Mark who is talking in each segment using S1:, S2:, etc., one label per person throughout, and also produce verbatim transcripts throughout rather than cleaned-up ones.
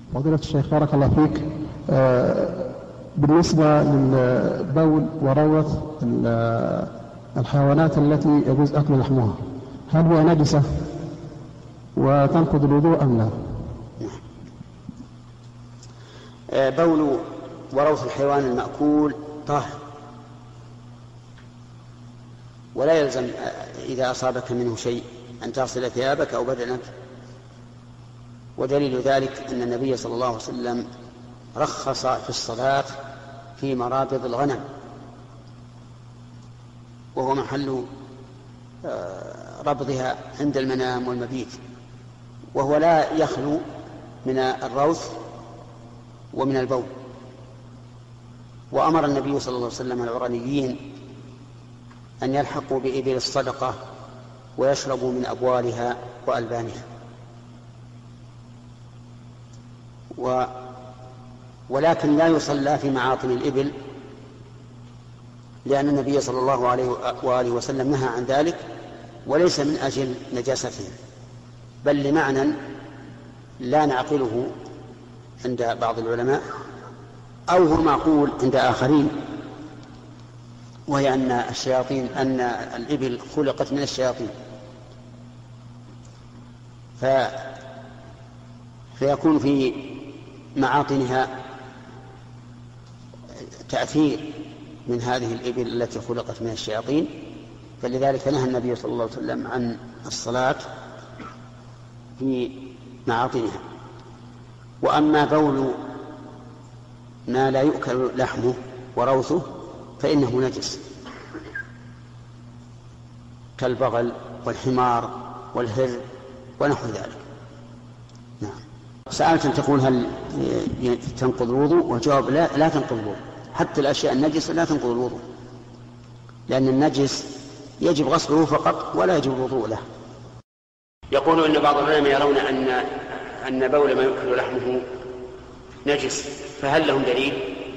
S1: فضيلة الشيخ بارك الله فيك، آه بالنسبة للبول وروث الحيوانات التي يجوز أكل لحمها، هل هو نجسة وتنقض الوضوء أم لا؟
S2: آه بول وروث الحيوان المأكول طاهر، ولا يلزم إذا أصابك منه شيء أن تغسل ثيابك أو بدنك. ودليل ذلك أن النبي صلى الله عليه وسلم رخص في الصلاة في مرابض الغنم، وهو محل ربضها عند المنام والمبيت، وهو لا يخلو من الروث ومن البول. وأمر النبي صلى الله عليه وسلم العرنيين أن يلحقوا بإبل الصدقة ويشربوا من أبوالها وألبانها. و ولكن لا يصلى في معاطن الإبل، لأن النبي صلى الله عليه وآله وسلم نهى عن ذلك، وليس من أجل نجاستهم، بل لمعنى لا نعقله عند بعض العلماء، أو هو معقول عند آخرين، وهي أن الشياطين أن الإبل خلقت من الشياطين، ف... فيكون في معاطنها تأثير من هذه الإبل التي خلقت من الشياطين، فلذلك نهى النبي صلى الله عليه وسلم عن الصلاة في معاطنها. وأما بول ما لا يؤكل لحمه وروثه فإنه نجس، كالبغل والحمار والهر ونحو ذلك. نعم. سألت أن تقول هل تنقض الوضوء؟ والجواب لا، لا تنقض الوضوء، حتى الأشياء النجسة لا تنقض الوضوء، لأن النجس يجب غسله فقط ولا يجب الوضوء له. يقول إن بعض العلماء يرون أن أن بول ما يؤكل لحمه نجس، فهل لهم دليل؟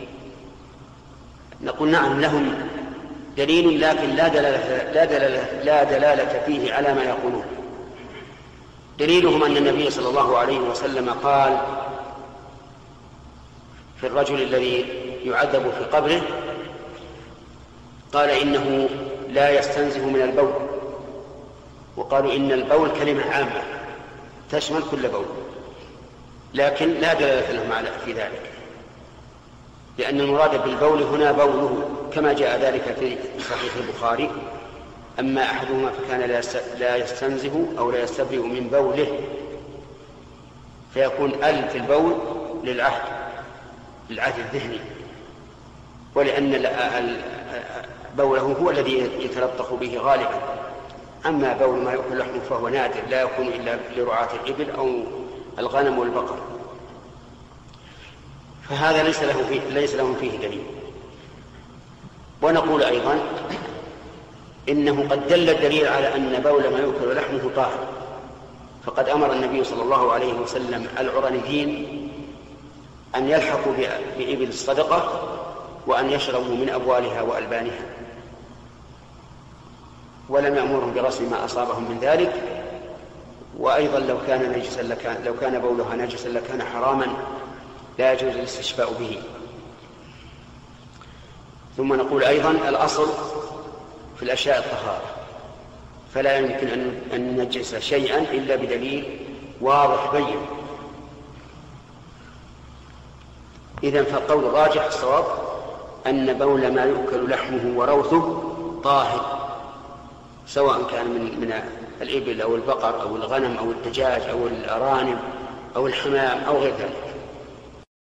S2: نقول نعم لهم دليل، لكن لا دلالة, لا دلالة, لا دلالة فيه على ما يقولون. دليلهم أن النبي صلى الله عليه وسلم قال في الرجل الذي يعذب في قبره، قال إنه لا يستنزه من البول، وقالوا إن البول كلمة عامة تشمل كل بول، لكن لا دلالة لهم في ذلك، لأن المراد بالبول هنا بوله كما جاء ذلك في صحيح البخاري، أما أحدهما فكان لا يستنزه أو لا يستبرئ من بوله، فيكون ال في البول للعهد للعهد الذهني، ولأن بوله هو الذي يتلطخ به غالبا. أما بول ما يأكل لحمه فهو نادر، لا يكون إلا لرعاة الإبل أو الغنم والبقر، فهذا ليس له فيه ليس لهم فيه دليل. ونقول أيضا إنه قد دل الدليل على أن بول ما يؤكل لحمه طاهر، فقد أمر النبي صلى الله عليه وسلم العرنيين أن يلحقوا بإبل الصدقة وأن يشربوا من أبوالها وألبانها، ولم يأمرهم برسم ما أصابهم من ذلك. وأيضا لو كان نجسا لكان لو كان بولها نجسا لكان حراما لا يجوز الاستشفاء به. ثم نقول أيضا الأصل في الأشياء الطهارة، فلا يمكن أن ننجس شيئا إلا بدليل واضح بين. إذن فالقول الراجح الصواب أن بول ما يؤكل لحمه وروثه طاهر، سواء كان من, من الإبل أو البقر أو الغنم أو الدجاج أو الأرانب أو الحمام أو غير ذلك.